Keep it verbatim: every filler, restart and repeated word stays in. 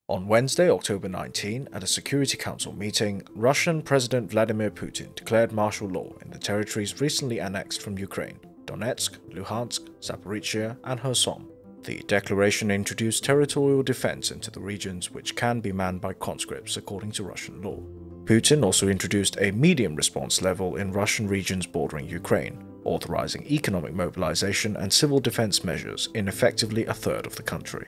On Wednesday, October nineteenth, at a Security Council meeting, Russian President Vladimir Putin declared martial law in the territories recently annexed from Ukraine: Donetsk, Luhansk, Zaporizhzhia, and Kherson. The declaration introduced territorial defense into the regions, which can be manned by conscripts according to Russian law. Putin also introduced a medium response level in Russian regions bordering Ukraine, authorizing economic mobilization and civil defense measures in effectively a third of the country.